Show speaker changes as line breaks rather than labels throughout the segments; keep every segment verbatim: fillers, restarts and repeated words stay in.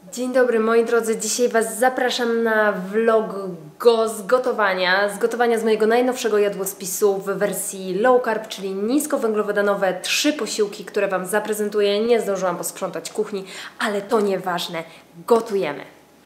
Dzień dobry moi drodzy, dzisiaj Was zapraszam na vlog go z gotowania, z gotowania z mojego najnowszego jadłospisu w wersji low carb, czyli niskowęglowodanowe, trzy posiłki, które Wam zaprezentuję. Nie zdążyłam posprzątać kuchni, ale to nieważne, gotujemy.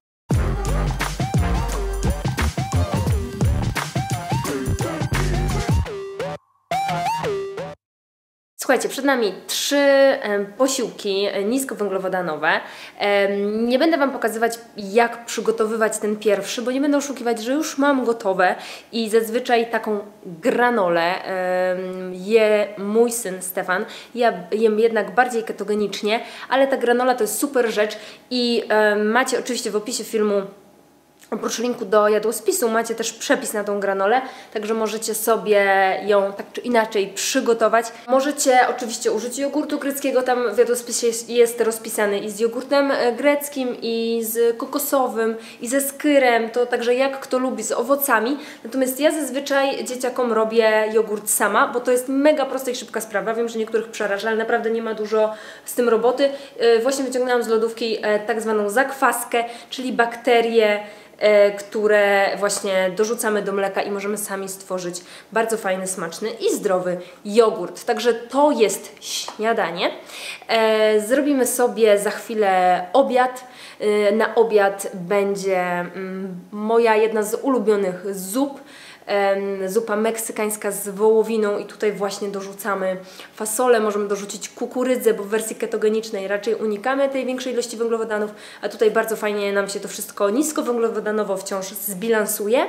Słuchajcie, przed nami trzy e, posiłki niskowęglowodanowe. E, nie będę Wam pokazywać, jak przygotowywać ten pierwszy, bo nie będę oszukiwać, że już mam gotowe i zazwyczaj taką granolę e, je mój syn Stefan. Ja jem jednak bardziej ketogenicznie, ale ta granola to jest super rzecz i e, macie oczywiście w opisie filmu, oprócz linku do jadłospisu, macie też przepis na tą granolę, także możecie sobie ją tak czy inaczej przygotować. Możecie oczywiście użyć jogurtu greckiego, tam w jadłospisie jest, jest rozpisany i z jogurtem greckim, i z kokosowym, i ze skyrem, to także jak kto lubi, z owocami. Natomiast ja zazwyczaj dzieciakom robię jogurt sama, bo to jest mega prosta i szybka sprawa. Wiem, że niektórych przeraża, ale naprawdę nie ma dużo z tym roboty. Właśnie wyciągnęłam z lodówki tak zwaną zakwaskę, czyli bakterie, które właśnie dorzucamy do mleka i możemy sami stworzyć bardzo fajny, smaczny i zdrowy jogurt. Także to jest śniadanie. Zrobimy sobie za chwilę obiad. Na obiad będzie moja jedna z ulubionych zup. Zupa meksykańska z wołowiną i tutaj właśnie dorzucamy fasolę, możemy dorzucić kukurydzę, bo w wersji ketogenicznej raczej unikamy tej większej ilości węglowodanów, a tutaj bardzo fajnie nam się to wszystko niskowęglowodanowo wciąż zbilansuje.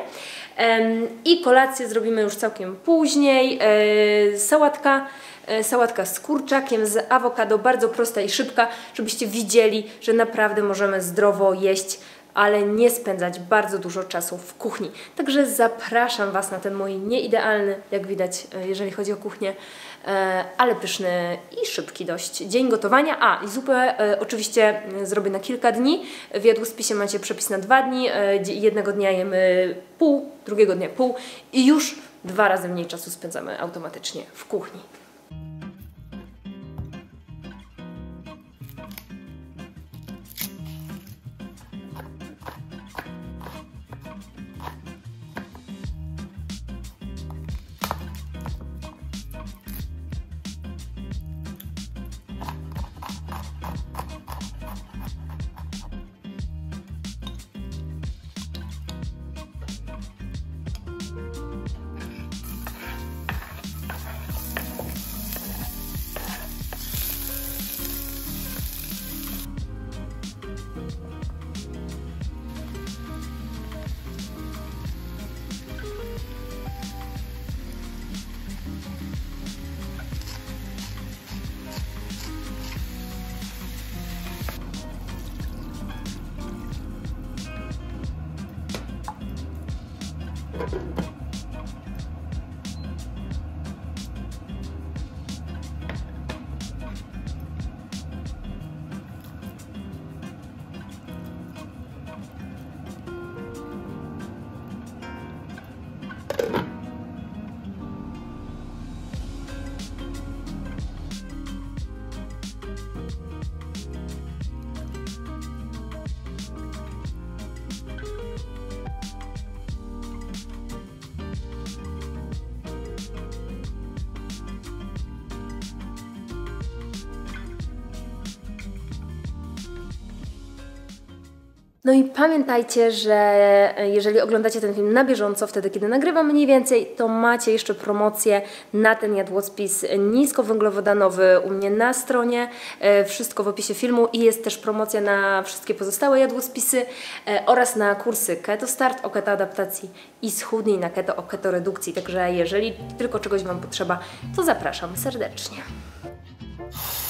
I kolację zrobimy już całkiem później. Sałatka. Sałatka z kurczakiem, z awokado, bardzo prosta i szybka, żebyście widzieli, że naprawdę możemy zdrowo jeść, ale nie spędzać bardzo dużo czasu w kuchni. Także zapraszam Was na ten mój nieidealny, jak widać, jeżeli chodzi o kuchnię, ale pyszny i szybki dość dzień gotowania. A, i zupę oczywiście zrobię na kilka dni. W jadłospisie macie przepis na dwa dni. Jednego dnia jemy pół, drugiego dnia pół i już dwa razy mniej czasu spędzamy automatycznie w kuchni. No i pamiętajcie, że jeżeli oglądacie ten film na bieżąco, wtedy kiedy nagrywam mniej więcej, to macie jeszcze promocję na ten jadłospis niskowęglowodanowy u mnie na stronie, wszystko w opisie filmu i jest też promocja na wszystkie pozostałe jadłospisy oraz na kursy Keto Start o keto adaptacji i schudnij na keto o keto redukcji. Także jeżeli tylko czegoś Wam potrzeba, to zapraszam serdecznie.